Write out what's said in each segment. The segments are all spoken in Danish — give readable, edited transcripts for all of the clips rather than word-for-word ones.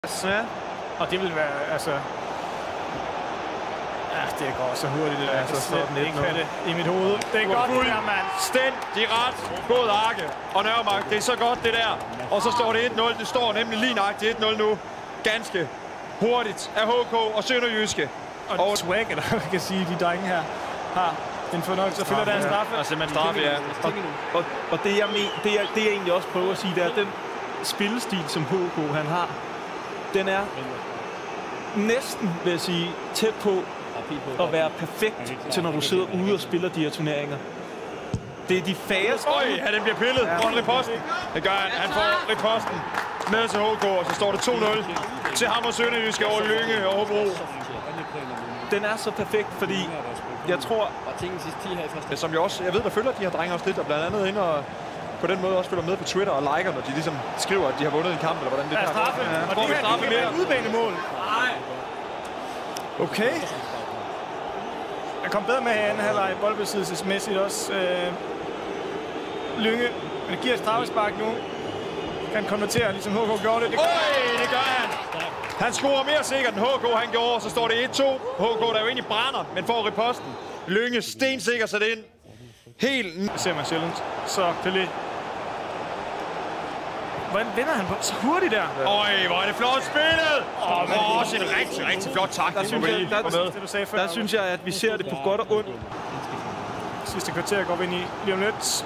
Ja. Og det vil være, altså... Ja, det går så hurtigt, det der. Så slår den ikke det i mit hoved. Det er godt, det der, mand. Stændig ret. God Arke og Nørremark. Det er så godt, det der. Og så står det 1-0. Det står nemlig lige nøjagtigt 1-0 nu. Ganske hurtigt af HK og Sønderjyske. Og swag, eller man kan sige, de drenge her har en fornøjelse at følge deres straffe. Og simpelthen straffe, ja. Og det, jeg egentlig også prøver at sige, det er, den spillestil, som HK han har, den er næsten, vil jeg sige, tæt på at være perfekt til, når du sidder ude og spiller de her turneringer. Det er de færreste... Øj, den bliver pillet foran riposten. Det gør han. Han får riposten med til HK, og så står det 2-0 til ham og Sønderjyske over Lynge og Hobro. Den er så perfekt, fordi jeg tror... Som jeg ved, der følger de her drenge også lidt, og blandt andet inde og på den måde også følger med på Twitter og liker, når de ligesom skriver, at de har vundet en kamp, eller hvordan det er. Straffe. Ja, og det her kan være udbanemål. Nej. Okay. Jeg kom bedre med her anden halvleg boldbesiddelsesmæssigt også. Lynge, men det giver et straffespark nu. Kan konvertere, ligesom HK gjorde det. Det gør han! Han scorer mere sikkert, end HK han gjorde, så står det 1-2. HK, der jo egentlig brænder, men får riposten. Lynge stensikker sat ind. Helt... Det ser man sjældent. Så Pelé. Hvordan vinder han på så hurtigt der? Øj, hvor er det flot spillet! Og også en rigtig flot taktik. Der synes jeg, at vi ser det på godt og ondt. Sidste kvarter går vi ind i lige om lidt.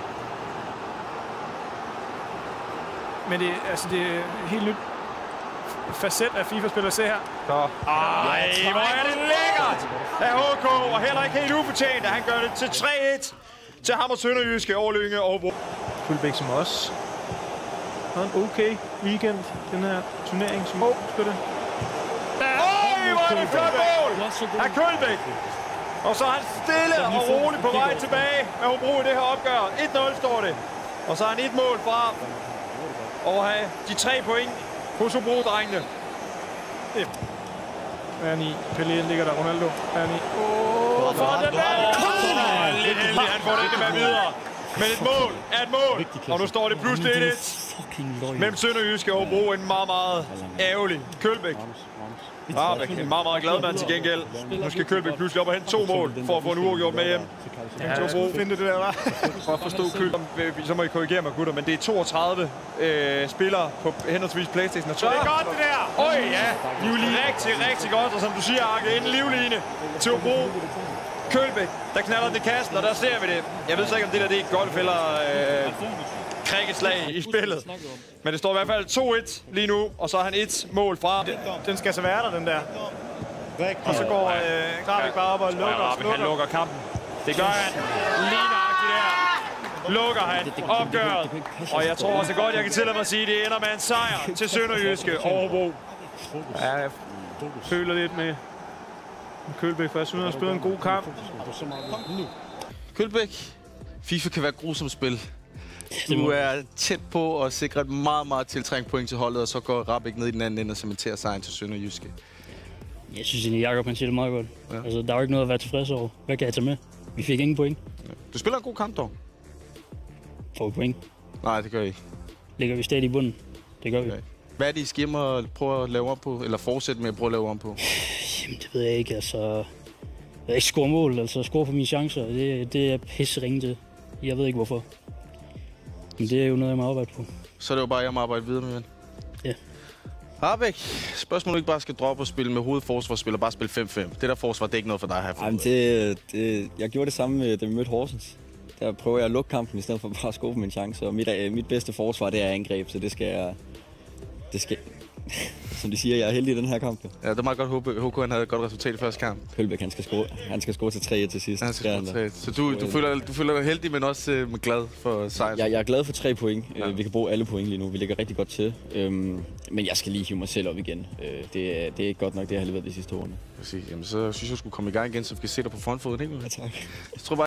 Men det er helt nyt facet af FIFA-spillere at se her. Ej, hvor er det lækkert af HK, og heller ikke helt ufortjent, at han gør det til 3-1 til ham og Sønderjyske over Lynge og Hobro. Kølbæk som også har en okay weekend, den her turnering, som spiller. Øj, hvor er det flot mål af Kølbæk. Og så er han stille og roligt på vej tilbage med Hobro i det her opgør. 1-0 står det. Og så er han et mål fra at have de 3 point hos Hobro-drengene. Ernie, Pelé ligger der, Ronaldo. Ernie. For den der! Lidt heldig, han får det ikke med videre. Men et mål er et mål. Og nu står det pludselig 1-1 mellem Sønderjyske og Hobro. En meget ærgerlig Kølbæk. Rahbek, en meget glad mand til gengæld. Nu skal Kølbæk pludselig op og hente 2 mål for at få en uafgjort med hjem. Ja, jeg skulle finde det der, var. For at forstå Kølbæk. Så må I korrigere mig, gutter, men det er 32 spillere på henholdsvis PlayStation og 2. Det er godt, det der! Øj, ja! Rigtig godt, og som du siger, Arke, en livline til Hobro. Kølbæk, der knaller den i kassen, og der ser vi det. Jeg ved så ikke, om det der det er et golf eller krikkeslag i spillet. Men det står i hvert fald 2-1 lige nu, og så har han 1 mål fra. Den skal så være der, den der. Og så går Rahbek bare op og lukker. Han lukker kampen. Det gør han. Lige nøjagtigt der. Lukker han opgøret. Og jeg tror også godt, jeg kan tillade mig at sige, at det ender med en sejr til Sønderjyske og Hobro. Ja, jeg føler lidt med Kølbæk, for jeg synes, han har spillet en god kamp. Kølbæk, FIFA kan være grusomt spil. Du er tæt på at sikre et meget tiltrængt point til holdet, og så går Rahbek ned i den anden ende og cementerer sejren til Sønderjyske. Jeg synes egentlig, Jakob han siger det meget godt. Ja. Altså, der er jo ikke noget at være tilfreds over. Hvad kan jeg tage med? Vi fik ingen point. Ja. Du spiller en god kamp, dog. Får vi point? Nej, det gør vi ikke. Ligger vi stadig i bunden? Det gør vi. Okay. Hvad er det, I skal hjem og prøve at lave om på? Eller fortsætte med at prøve at lave om på? Jamen, det ved jeg ikke. Altså, jeg vil ikke score mål. Altså, score på mine chancer. Det er pisse ringe til. Jeg ved ikke, hvorfor. Men det er jo noget, jeg må arbejde på. Så er det jo bare, jeg må arbejde videre med, ven. Ja. Rahbek, spørgsmålet ikke bare skal droppe og spille med hovedforsvarsspiller, bare spille 5-5. Det der forsvar, det er ikke noget for dig her. Jamen, jeg gjorde det samme, da vi mødte Horsens. Der prøver jeg at lukke kampen, i stedet for bare at score på min chance. Og mit bedste forsvar, det er angreb, så det skal som de siger, jeg er heldig i den her kamp. Ja, det er meget godt, HK han havde et godt resultat i første kamp. Kølbæk, han skal score til 3-1 til sidst. Så du føler dig heldig, men også glad for sejren? Jeg er glad for 3 point. Ja. Vi kan bruge alle point lige nu. Vi ligger rigtig godt til. Men jeg skal lige hive mig selv op igen. Det er ikke godt nok, det jeg har leveret de sidste 2 år. Præcis. Jamen, så synes jeg, du skulle komme i gang igen, så vi kan se dig på frontfoden, ikke? Ja, tak. Jeg tror bare,